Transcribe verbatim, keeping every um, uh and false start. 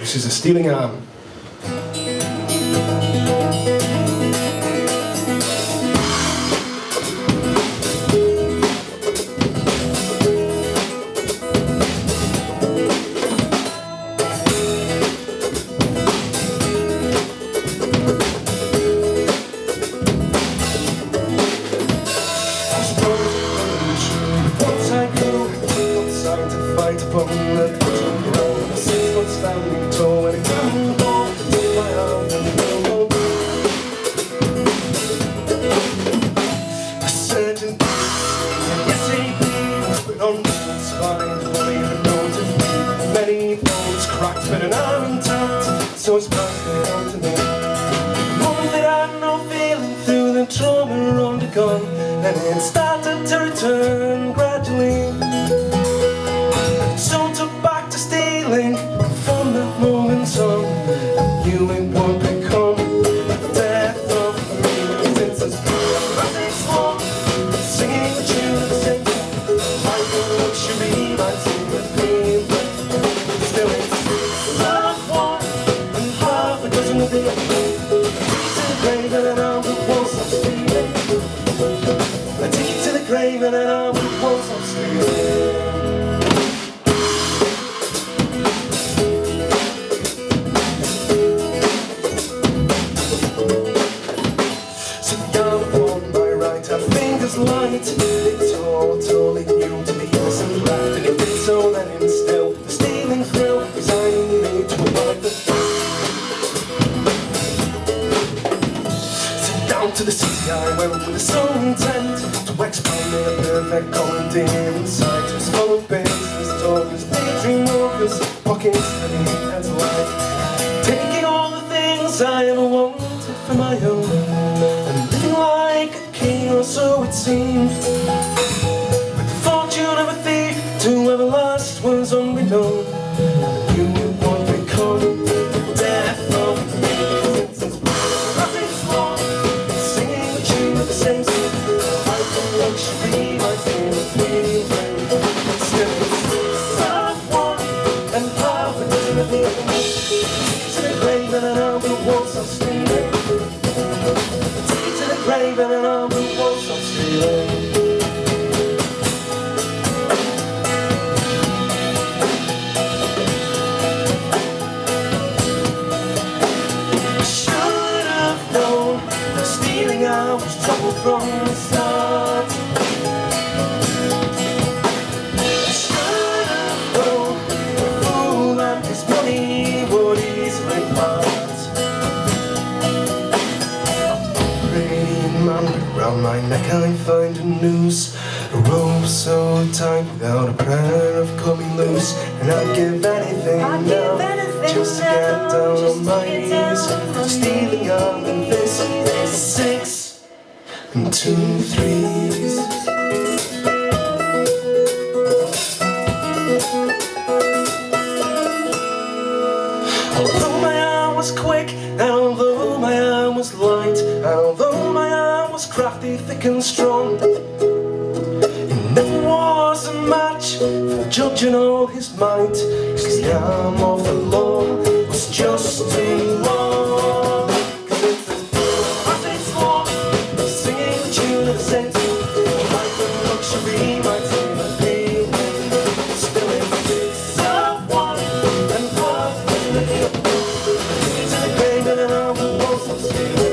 This is a stealing arm. Upon the bottom ground, six months standing tall when it comes ball into my arms and will a certain yes he put on the spine, won't even notice me. Many bones cracked, but an arm intact, so it's passed it on to me. One that had no feeling through the trauma undergone, and it started to return gradually. From that moment on, I knew it would become the death of me. Since it's it's long, singing the tune of the center, like a luxury, might seem with me, but still it's not one and half a dozen of the other. To the grave and an arm that won't stop stealing. I take it to the grave and an arm that won't stop stealing. Light, it's all totally new to the innocent lad, and it did so then and still the stealing thrill, resigning me to a life that so down to the city I went with the sole intent to explain a perfect comedy inside. It was full of business talkers, daydream walkers, pockets heavy as light, taking all the things I ever wanted for my own, and living like a king, or so it seemed. With the fortune of a thief, to whoever last was unbeknown, I knew it would become the death of me. Since it's nothing small, singing the tune of the same song, like a luxury, my favorite feeling. Still it's someone and half a dozen of the other. To the grave and an arm that won't stop stealing. To the grave and an arm that won't stop stealing. I should have known that stealing I was trouble from the start. I should have known the fool and his money would easily part. Round my neck I find a noose, a rope so tight without a prayer of coming loose. And I'd give anything I'd now give anything just to get down on my knees. Stealing arm and this is six and two threes. Although my arm was quick, and although my arm was light, and although my arm was crafty, thick and strong, it never was a match for the judge and all his might, cause the arm of the law was just too long. Cause it's as it's long, singing the tune of the sentence, like a luxury, my team of pain. Still it's someone and half the other. To the grave and an arm that won't stop stealing.